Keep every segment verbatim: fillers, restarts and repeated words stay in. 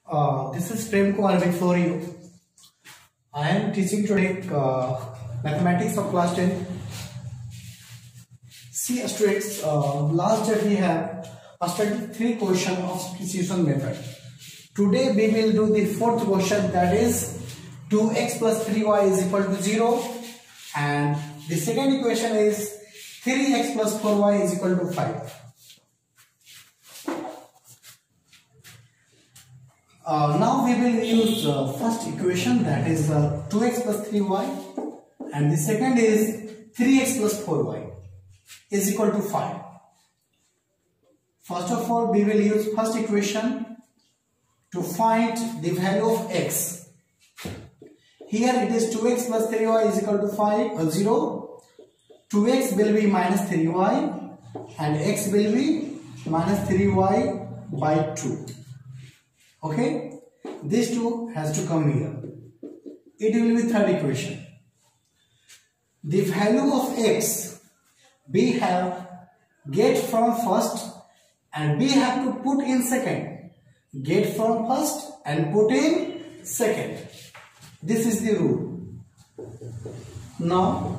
Uh, this is Prem Kumar before you. I am teaching today uh, mathematics of class ten. See students, uh, last day we have studied three questions of substitution method. Today we will do the fourth question, that is two x plus three y is equal to zero, and the second equation is three x plus four y is equal to five. Uh, now we will use uh, first equation, that is uh, two x plus three y, and the second is three x plus four y is equal to five. First of all, we will use first equation to find the value of x. Here it is two x plus three y is equal to five, uh, zero. two x will be minus three y and x will be minus three y by two. Okay, this two has to come here. It will be third equation. The value of x we have get from first and we have to put in second. Get from first and put in second. This is the rule. Now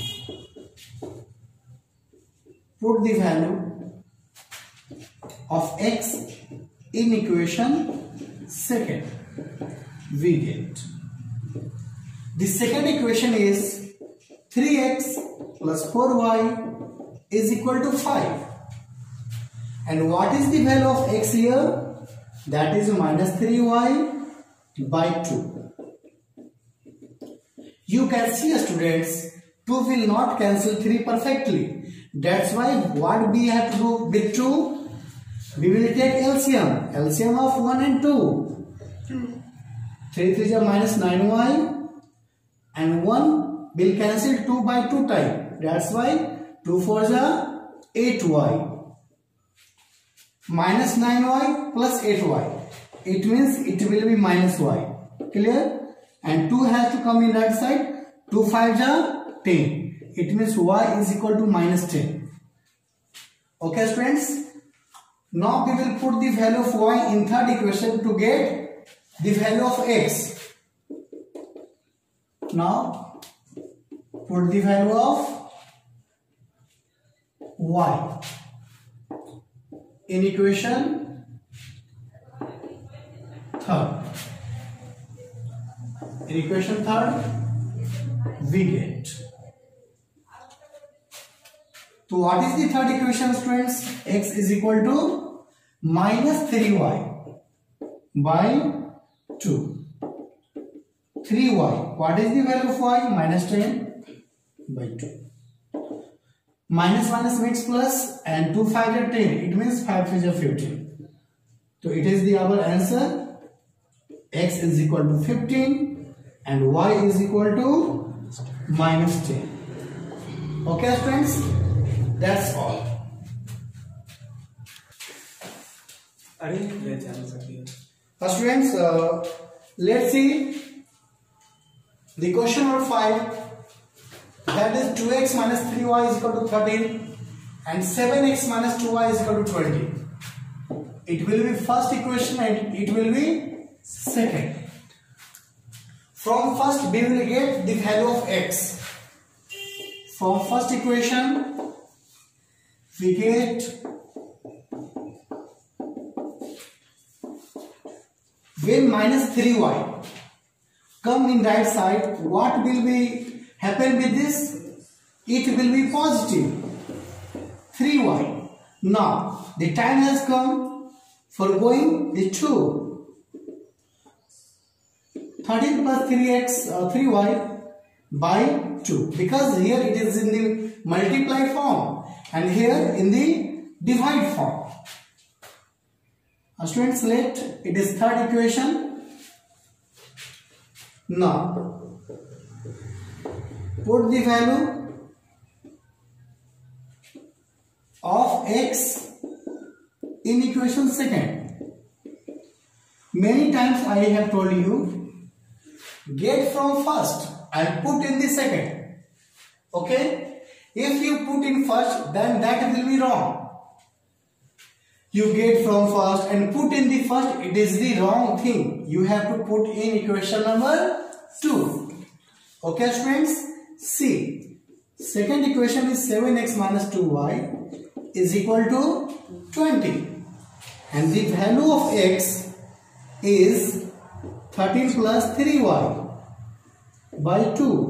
put the value of x in equation second. We get the second equation is three x plus four y is equal to five. And what is the value of x here? That is minus three y by two. You can see, students, two will not cancel three perfectly. That's why what we have to do with two? We will take L C M. L C M of one and two. three three is minus nine y. And one will cancel two by two time. That's why two four is eight y. Minus nine y plus eight y. It means it will be minus y. Clear? And two has to come in right side. two five is ten. It means y is equal to minus ten. Okay, friends? Now we will put the value of y in third equation to get the value of x. Now put the value of y in equation third. In equation third we get. So what is the third equation, students? X is equal to minus three y by two. three y. What is the value of y? Minus ten by two. Minus minus makes plus and two five is ten. It means five three is fifteen. So it is the our answer. X is equal to fifteen and y is equal to minus ten. Okay, friends? That's all. Uh, students, uh, let's see the question number five. That is two x minus three y is equal to thirteen and seven x minus two y is equal to twenty. It will be first equation and it will be second. From first we will get the value of x. From first equation we get when minus three y come in right side, what will be happen with this? It will be positive three y. Now the time has come for going the two. thirteen plus three x uh, three y by two, because here it is in the multiply form and here in the divide form. Uh, students, let it is third equation. Now put the value of x in equation second. Many times I have told you, get from first and put in the second. Okay? If you put in first, then that will be wrong. you get from first and put in the first, it is the wrong thing. You have to put in equation number two. Okay students, see, second equation is seven x minus two y is equal to twenty, and the value of x is thirteen plus three y by two.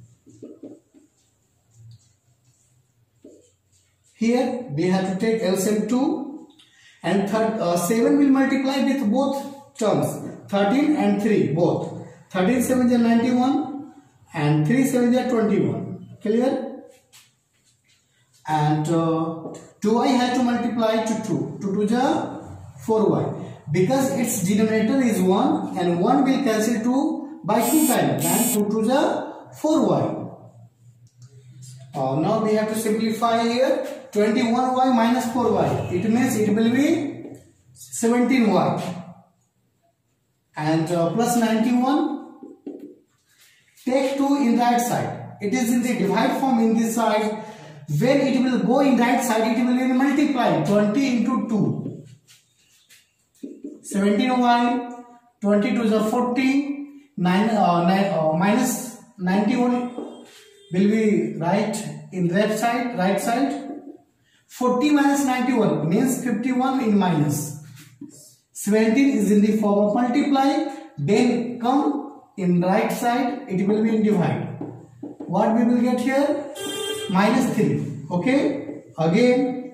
Here we have to take L C M two, and third, uh, seven will multiply with both terms, thirteen and three both. thirteen sevens are ninety-one and three sevens are twenty-one. Clear? And uh, two y has to multiply to two. two twos are four y. Because its denominator is one and one will cancel two by two times, and two twos are four y. Uh, now we have to simplify here. twenty-one y minus four y. It means it will be seventeen y. And uh, plus ninety-one. Take two in right side. It is in the divide form in this side. When it will go in right side, it will be multiply. twenty into two. seventeen y. twenty-two is a forty. nine, uh, nine, uh, minus ninety-one will be right in left side, right side. forty minus ninety-one means fifty-one in minus. seventeen is in the form of multiply. Then come in right side, it will be in divide. What we will get here? Minus three. Okay. Again,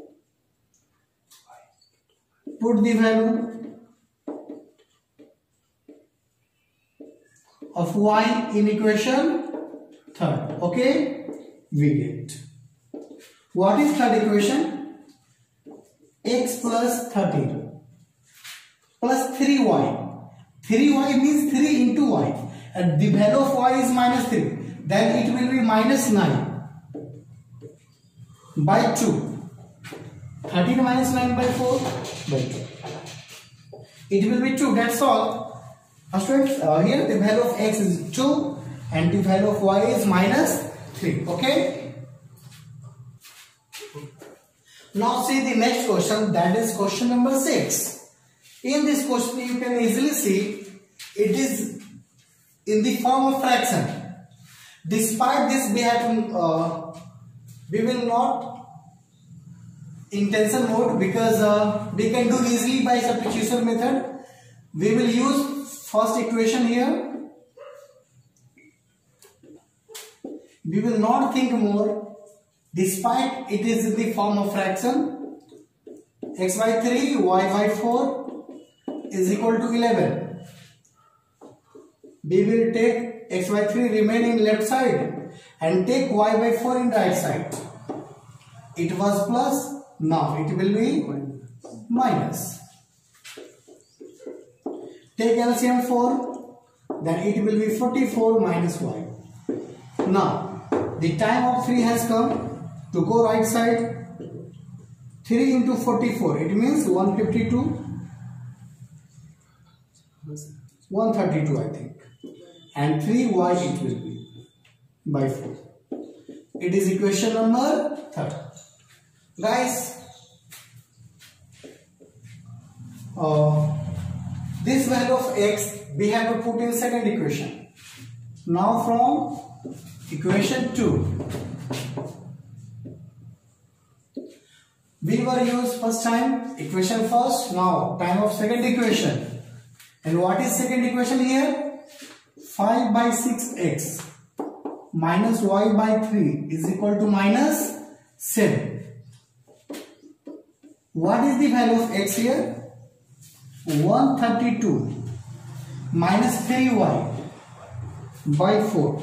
put the value of y in equation third. Okay. We get. What is third equation? X plus thirteen plus three y. three y means three into y, and the value of y is minus three. Then it will be minus nine by two. thirteen minus nine by four by two. It will be two. That's all. Students, uh, here the value of x is two and the value of y is minus three. Okay. Now see the next question, that is question number six. In this question you can easily see it is in the form of fraction. Despite this, we have to, uh, we will not intention mode, because uh, we can do easily by substitution method. We will use first equation here. We will not think more. Despite it is in the form of fraction, x by three, y by four is equal to eleven. We will take x by three remain in left side and take y by four in right side. It was plus, now it will be minus. Take L C M four, then it will be forty-four minus y. Now the time of three has come to go right side. three into forty-four, it means one hundred fifty-two. one hundred thirty-two I think, and three y it will be by four. It is equation number third. Guys, uh, this value of x we have to put in second equation. Now from equation two, we were used first time equation first, now time of second equation. And what is second equation here? five by six x minus y by three is equal to minus seven. What is the value of x here? one hundred thirty-two minus three y by four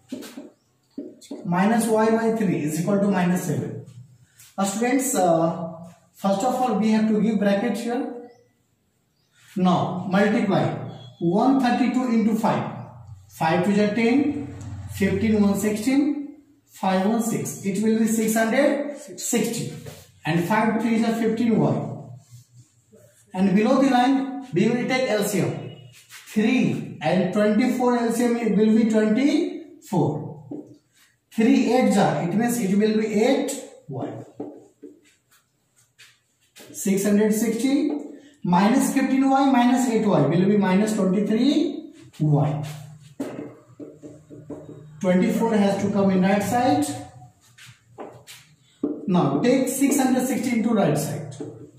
minus y by three is equal to minus seven. Uh, students, uh, first of all we have to give bracket here. Now multiply one hundred thirty-two into five. five to the ten, fifteen, one hundred sixteen, five, one hundred six. It will be six hundred sixty. And five to three is a fifteen y. And below the line we will take L C M. three and twenty-four L C M will be twenty-four. three eights are, it means it will be eight y. six hundred sixty minus fifteen y minus eight y will be minus twenty-three y. twenty-four has to come in right side. Now take six hundred sixty into right side.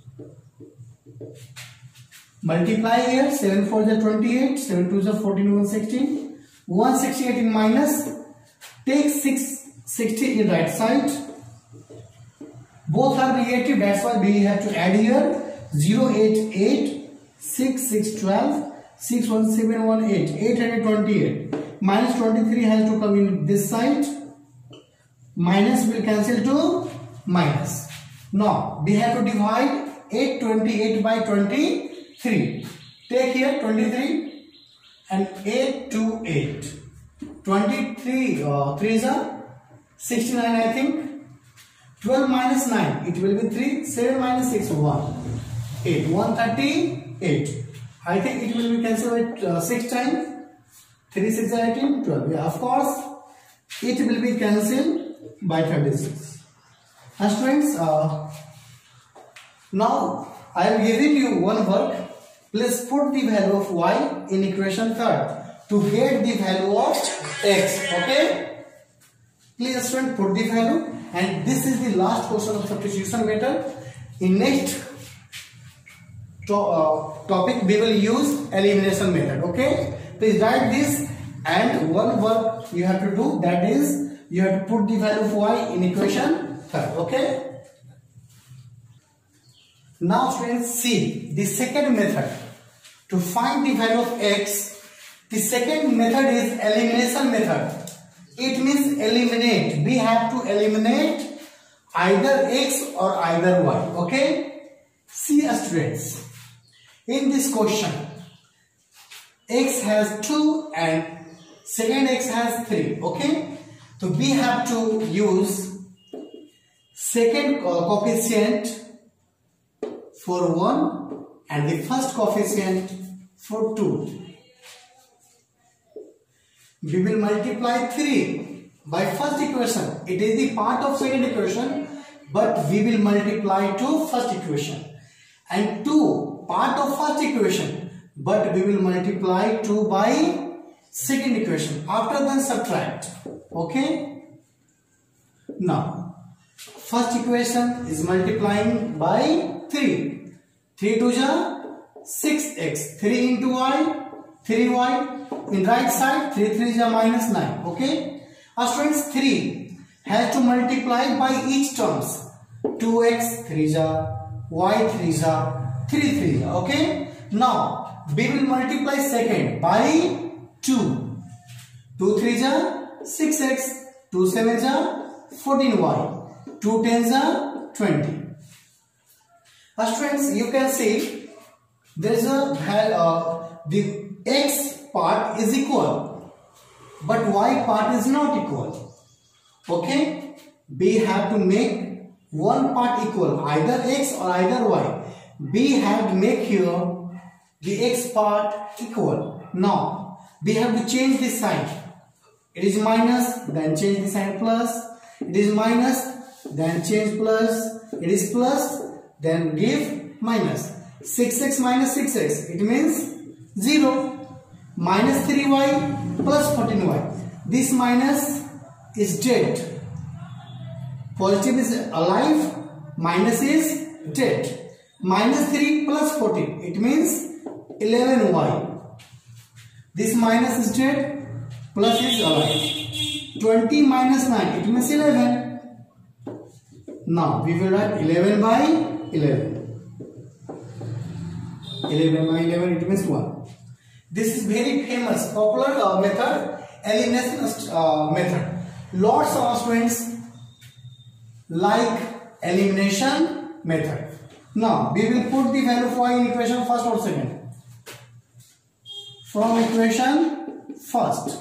Multiply here, seven four is twenty-eight, seven two is fourteen, one sixteen. one sixty-eight in minus. Take six sixty in right side. Both are negative, that's why we have to add here. zero eight eight, six six twelve, six one seven one eight, eight hundred twenty-eight. Minus twenty-three has to come in this side. Minus will cancel to minus. Now we have to divide eight hundred twenty-eight by twenty-three. Take here twenty-three and eight to eight. twenty-three, uh, three is a sixty-nine, I think. twelve minus nine, it will be three. seven minus six, one. eight. one thirty-eight. I think it will be cancelled with uh, six times. three, six, eighteen, twelve. Yeah, of course, it will be cancelled by thirty-six. And students, uh, now I am giving you one work. Please put the value of y in equation third to get the value of x. Okay? Please student, put the value, and this is the last question of substitution method. In next to, uh, topic we will use elimination method. Okay? Please write this, and one work you have to do, that is you have to put the value of y in equation third. Okay? Now students, see the second method to find the value of x. The second method is elimination method. It means eliminate. We have to eliminate either x or either y. Okay? See students, in this question, x has two and second x has three. Okay? So we have to use second uh, coefficient for one and the first coefficient for two. We will multiply three by first equation. It is the part of second equation, but we will multiply to first equation. And two part of first equation, but we will multiply two by second equation. After then subtract. Okay? Now, first equation is multiplying by three. three two is six x. three into y, three y. In right side, three three is minus nine. Okay? Our students, three has to multiply by each terms. two x, three is y, three is three three. Okay? Now, we will multiply second by two. two three is six x, two seven is fourteen y, two ten is twenty. Our students, you can see there is a uh, the x part is equal, but y part is not equal. Okay? We have to make one part equal, either x or either y. We have to make here the x part equal. Now, we have to change this sign. It is minus, then change the sign plus. It is minus, then change plus. It is plus, then give minus. six x minus six x, it means zero. Minus three y plus fourteen y. This minus is dead. Positive is alive. Minus is dead. Minus three plus fourteen. It means eleven y. This minus is dead. Plus is alive. twenty minus nine. It means eleven. Now we will write eleven by eleven. eleven by eleven. It means one. This is very famous, popular uh, method, elimination uh, method. Lots of students like elimination method. Now, we will put the value of y in equation first or second. From equation first.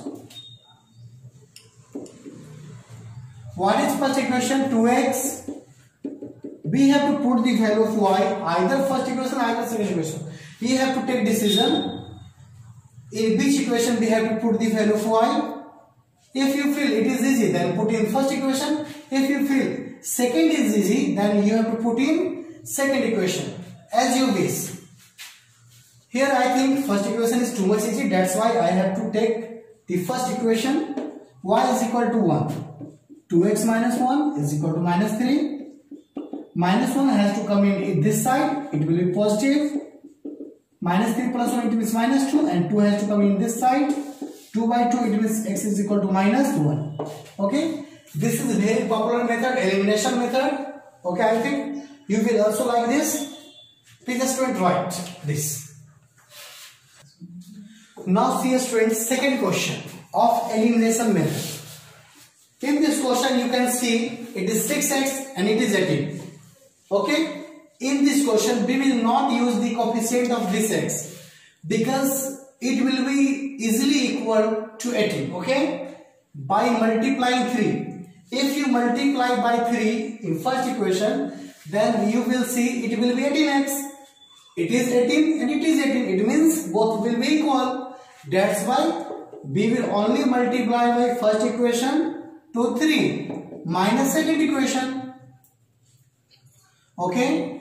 What is first equation? two x. We have to put the value of y either first equation either second equation. We have to take decision. In which equation we have to put the value of y? If you feel it is easy, then put in first equation. If you feel second is easy, then you have to put in second equation as you wish. Here I think first equation is too much easy, that's why I have to take the first equation. Y is equal to one. two x minus one is equal to minus three. Minus one has to come in this side, it will be positive. Minus three plus one, it means minus two, and two has to come in this side. two by two, it means x is equal to minus one. Okay, this is a very popular method, elimination method. Okay, I think you will also like this. Please student write this. Now see student, second question of elimination method. In this question you can see it is six x and it is eighteen. Okay, in this question we will not use the coefficient of this x because it will be easily equal to eighteen. Okay, by multiplying three. If you multiply by three in first equation, then you will see it will be eighteen x. It is eighteen and it is eighteen. It means both will be equal. That's why we will only multiply by first equation to three minus second equation. Okay.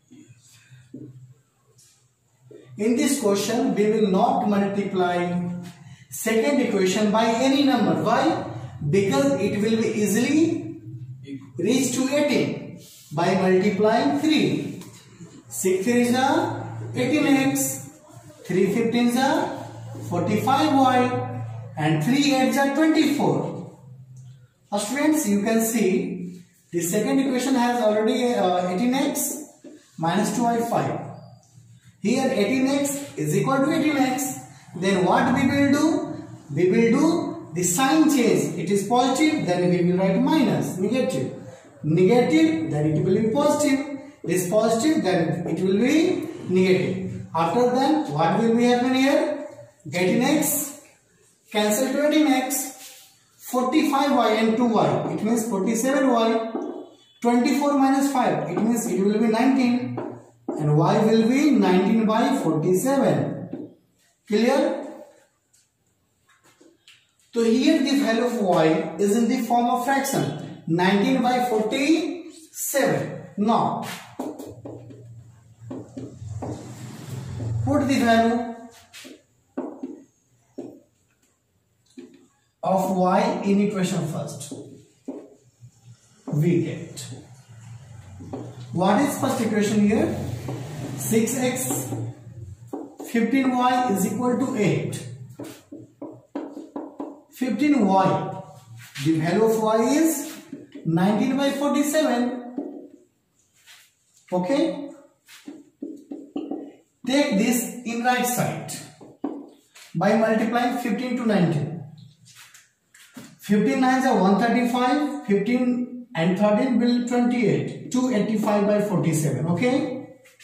In this question, we will not multiply second equation by any number. Why? Because it will be easily reach to eighteen by multiplying three. six three is eighteen x, three fifteen is forty-five y, and three eight is twenty-four. Now students, you can see the second equation has already uh, eighteen x minus two y five. Here eighteen x is equal to eighteen x. Then what we will do? We will do the sign change. It is positive, then we will write minus. Negative. Negative, then it will be positive. This positive, then it will be negative. After that, what will be happen here? eighteen x cancel to eighteen x. forty-five y and two y. It means forty-seven y. twenty-four minus five. It means it will be nineteen. And y will be nineteen by forty-seven. Clear? So here the value of y is in the form of fraction. nineteen by forty-seven. Now, put the value of y in equation first. We get. What is first equation here? six x fifteen y is equal to eight. fifteen y. The value of y is nineteen by forty-seven. Okay. Take this in right side by multiplying fifteen to nineteen. fifteen nines are one thirty-five. fifteen and thirteen will twenty-eight. two eighty-five by forty-seven. Okay.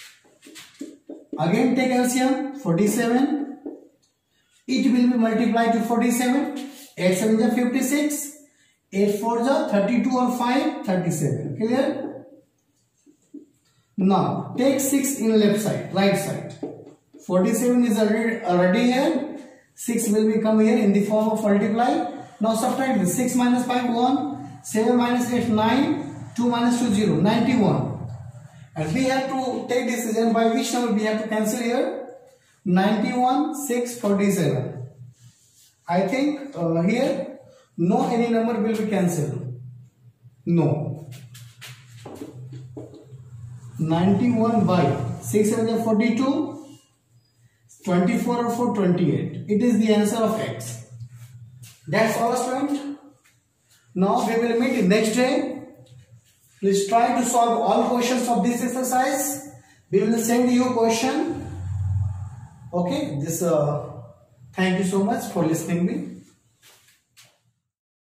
Again take L C M. forty-seven. It will be multiplied to forty-seven. eight seven is fifty-six. eight four is thirty-two or five. thirty-seven. Clear? Now take six in left side, right side. forty-seven is already, already here. six will become here in the form of multiply. Now subtract this. six minus five, one. seven minus eight, nine. two minus two, zero. ninety-one. And we have to take decision by which number we have to cancel here. ninety-one, six, forty-seven. I think uh, here no any number will be cancelled. No. ninety-one by six seven forty-two. twenty-four or four, twenty-eight. It is the answer of x. That's all student. Now we will meet next day. Please try to solve all questions of this exercise. We will send you question. Okay. This. Uh, thank you so much for listening me.